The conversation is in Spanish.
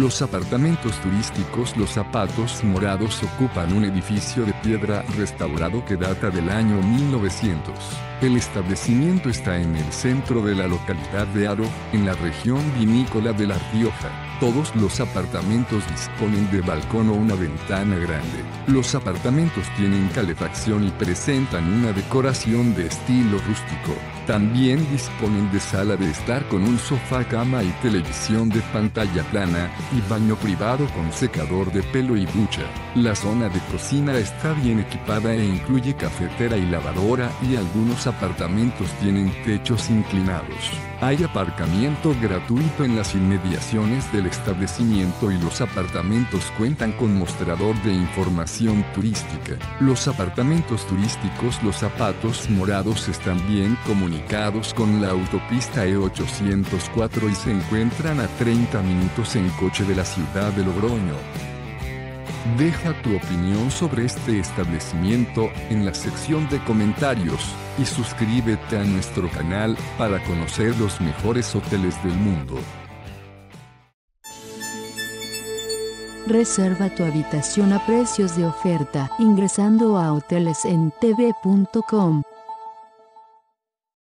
Los apartamentos turísticos Los Zapatos Morados ocupan un edificio de piedra restaurado que data del año 1900. El establecimiento está en el centro de la localidad de Haro, en la región vinícola de La Rioja. Todos los apartamentos disponen de balcón o una ventana grande. Los apartamentos tienen calefacción y presentan una decoración de estilo rústico. También disponen de sala de estar con un sofá, cama y televisión de pantalla plana, y baño privado con secador de pelo y ducha. La zona de cocina está bien equipada e incluye cafetera y lavadora, y algunos apartamentos tienen techos inclinados. Hay aparcamiento gratuito en las inmediaciones del establecimiento y los apartamentos cuentan con mostrador de información turística. Los apartamentos turísticos Los Zapatos Morados están bien comunicados con la autopista E804 y se encuentran a 30 minutos en coche de la ciudad de Logroño. Deja tu opinión sobre este establecimiento en la sección de comentarios y suscríbete a nuestro canal para conocer los mejores hoteles del mundo. Reserva tu habitación a precios de oferta ingresando a hotelesentv.com.